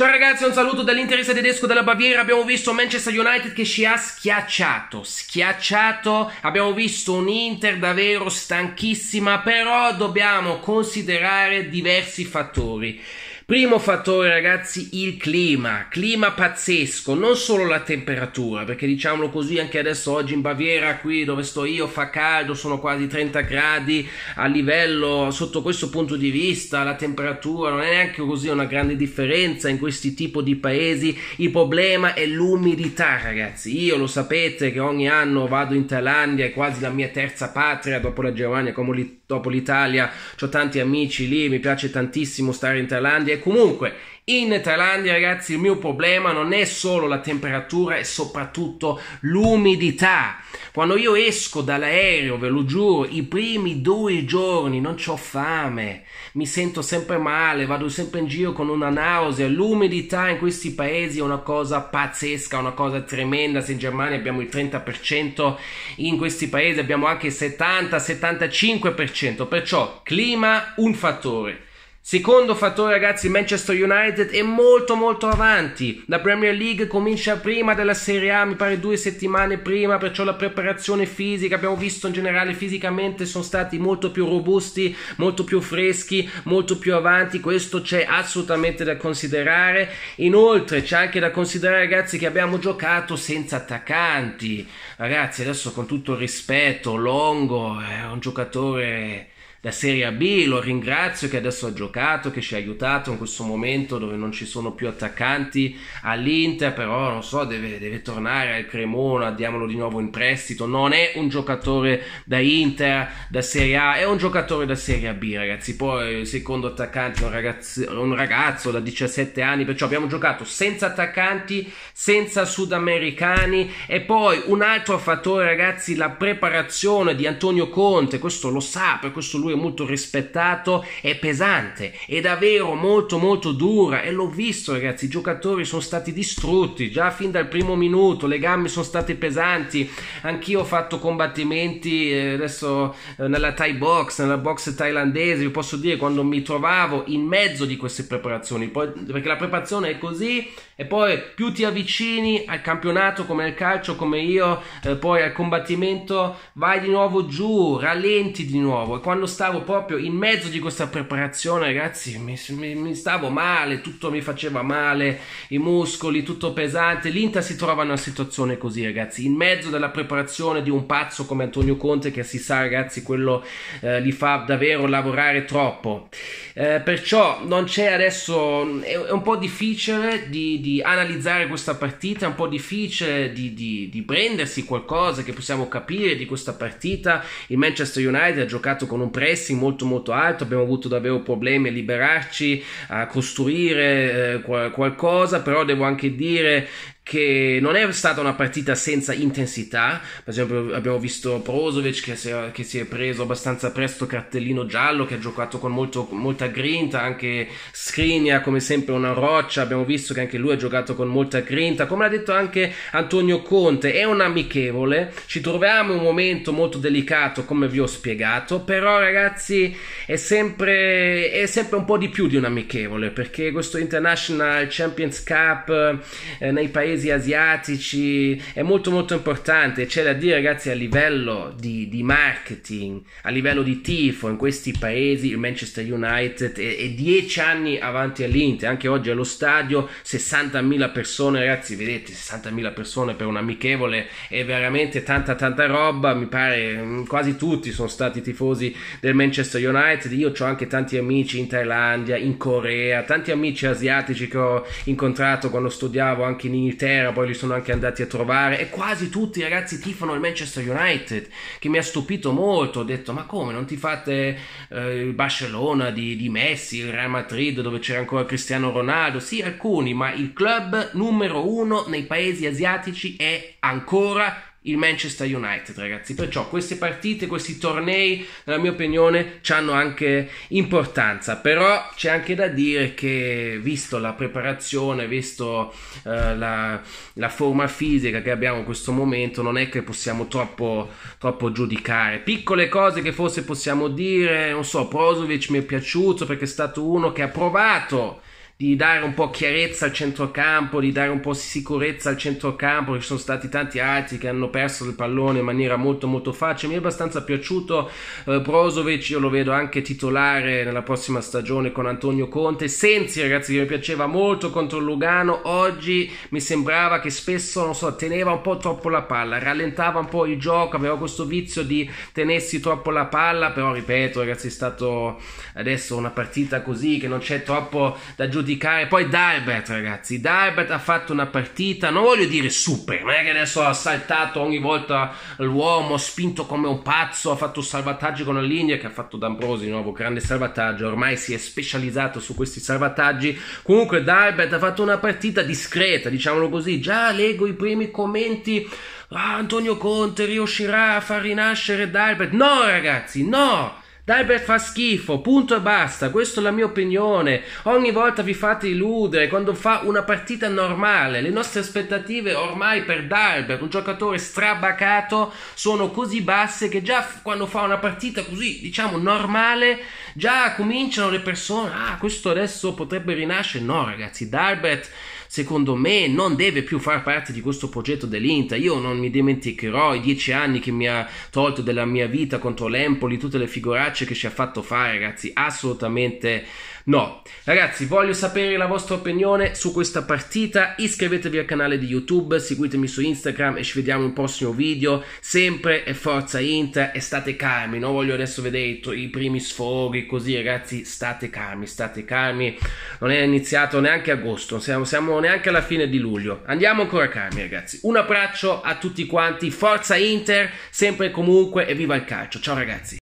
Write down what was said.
Ciao ragazzi, un saluto dall'interesse tedesco della Baviera. Abbiamo visto Manchester United che ci ha schiacciato, abbiamo visto un Inter davvero stanchissima, però dobbiamo considerare diversi fattori. Primo fattore ragazzi, il clima pazzesco, non solo la temperatura, perché diciamolo così anche adesso oggi in Baviera, qui dove sto io, fa caldo, sono quasi 30 gradi, a livello, sotto questo punto di vista, la temperatura non è neanche così una grande differenza in questi tipi di paesi. Il problema è l'umidità ragazzi, io lo sapete che ogni anno vado in Thailandia, è quasi la mia terza patria dopo la Germania, come dopo l'Italia, ho tanti amici lì, mi piace tantissimo stare in Thailandia. E comunque in Thailandia ragazzi il mio problema non è solo la temperatura, è soprattutto l'umidità. Quando io esco dall'aereo, ve lo giuro, i primi 2 giorni non c'ho fame, mi sento sempre male, vado sempre in giro con una nausea. L'umidità in questi paesi è una cosa pazzesca, una cosa tremenda. Se in Germania abbiamo il 30%, in questi paesi abbiamo anche il 70-75%, perciò clima un fattore. Secondo fattore ragazzi, Manchester United è molto avanti, la Premier League comincia prima della Serie A, mi pare 2 settimane prima, perciò la preparazione fisica, abbiamo visto in generale fisicamente sono stati molto più robusti, molto più freschi, molto più avanti. Questo c'è assolutamente da considerare. Inoltre c'è anche da considerare ragazzi che abbiamo giocato senza attaccanti. Ragazzi, adesso con tutto il rispetto, Longo è un giocatore da Serie B, lo ringrazio che adesso ha giocato, che ci ha aiutato in questo momento dove non ci sono più attaccanti all'Inter, però non so, deve tornare al Cremona, diamolo di nuovo in prestito. Non è un giocatore da Inter, da Serie A, è un giocatore da Serie B ragazzi. Poi il secondo attaccante è un ragazzo da 17 anni, perciò abbiamo giocato senza attaccanti, senza sudamericani. E poi un altro fattore ragazzi, la preparazione di Antonio Conte, questo lo sa, per questo lui è molto rispettato, è pesante, è davvero molto dura, e l'ho visto ragazzi, i giocatori sono stati distrutti già fin dal primo minuto, le gambe sono state pesanti. Anch'io ho fatto combattimenti adesso nella Thai box, nella box thailandese, vi posso dire quando mi trovavo in mezzo di queste preparazioni, poi, perché la preparazione è così, e poi più ti avvicini al campionato come nel calcio, come io, poi al combattimento vai di nuovo giù, rallenti di nuovo. E quando stavo proprio in mezzo di questa preparazione ragazzi mi stavo male, tutto mi faceva male, i muscoli, tutto pesante. L'Inter si trova in una situazione così ragazzi, in mezzo della preparazione di un pazzo come Antonio Conte, che si sa ragazzi quello li fa davvero lavorare troppo, perciò non c'è adesso, è un po' difficile di analizzare questa partita, è un po' difficile di prendersi qualcosa che possiamo capire di questa partita. Il Manchester United ha giocato con un pressing molto alto, abbiamo avuto davvero problemi a liberarci, a costruire qualcosa, però devo anche dire che non è stata una partita senza intensità. Per esempio abbiamo visto Brozovic che si è preso abbastanza presto cartellino giallo, che ha giocato con molta grinta, anche Skriniar come sempre una roccia, abbiamo visto che anche lui ha giocato con molta grinta, come ha detto anche Antonio Conte. È un amichevole, ci troviamo in un momento molto delicato come vi ho spiegato, però ragazzi è sempre un po' di più di un amichevole, perché questo International Champions Cup nei paesi asiatici è molto importante. C'è da dire ragazzi, a livello di marketing, a livello di tifo in questi paesi, il Manchester United è 10 anni avanti all'Inter. Anche oggi allo stadio 60.000 persone ragazzi, vedete, 60.000 persone per un amichevole è veramente tanta roba. Mi pare quasi tutti sono stati tifosi del Manchester United. Io ho anche tanti amici in Thailandia, in Corea, tanti amici asiatici che ho incontrato quando studiavo anche in Inghilterra, poi li sono anche andati a trovare, e quasi tutti ragazzi tifano il Manchester United, che mi ha stupito molto. Ho detto, ma come non ti fate il Barcellona di Messi, il Real Madrid dove c'era ancora Cristiano Ronaldo? Sì, alcuni, ma il club numero 1 nei paesi asiatici è ancora il Manchester United ragazzi. Perciò queste partite, questi tornei nella mia opinione hanno anche importanza, però c'è anche da dire che visto la preparazione, visto la forma fisica che abbiamo in questo momento, non è che possiamo troppo giudicare. Piccole cose che forse possiamo dire, non so, Brozovic mi è piaciuto perché è stato uno che ha provato di dare un po' chiarezza al centrocampo, di dare un po' sicurezza al centrocampo. Ci sono stati tanti altri che hanno perso il pallone in maniera molto molto facile. Mi è abbastanza piaciuto Brozovic, io lo vedo anche titolare nella prossima stagione con Antonio Conte. Sensi, ragazzi, che mi piaceva molto contro il Lugano, oggi mi sembrava che spesso, non so, teneva un po' troppo la palla, rallentava un po' il gioco, aveva questo vizio di tenersi troppo la palla. Però ripeto, ragazzi, è stato adesso una partita così che non c'è troppo da giudicare. Poi Dalbert, ragazzi, Dalbert ha fatto una partita, non voglio dire super, non è che adesso ha saltato ogni volta l'uomo, ha spinto come un pazzo, ha fatto salvataggi con la linea, che ha fatto D'Ambrosi di nuovo, grande salvataggio, ormai si è specializzato su questi salvataggi. Comunque Dalbert ha fatto una partita discreta, diciamolo così. Già leggo i primi commenti: Antonio Conte riuscirà a far rinascere Dalbert. No, ragazzi, no! Dalbert fa schifo, punto e basta. Questa è la mia opinione. Ogni volta vi fate illudere quando fa una partita normale. Le nostre aspettative ormai per Dalbert, un giocatore strabacato, sono così basse che già quando fa una partita così, diciamo, normale, già cominciano le persone: questo adesso potrebbe rinascere. No, ragazzi, Dalbert secondo me non deve più far parte di questo progetto dell'Inter. Io non mi dimenticherò i 10 anni che mi ha tolto della mia vita contro l'Empoli, tutte le figuracce che ci ha fatto fare, ragazzi, assolutamente no. Ragazzi, voglio sapere la vostra opinione su questa partita. Iscrivetevi al canale di YouTube, seguitemi su Instagram e ci vediamo in un prossimo video. Sempre e forza Inter, e state calmi, non voglio adesso vedere i primi sfoghi così, ragazzi, state calmi. Non è iniziato neanche agosto, siamo neanche alla fine di luglio, andiamo ancora calmi, ragazzi. Un abbraccio a tutti quanti, forza Inter sempre e comunque, e viva il calcio. Ciao ragazzi.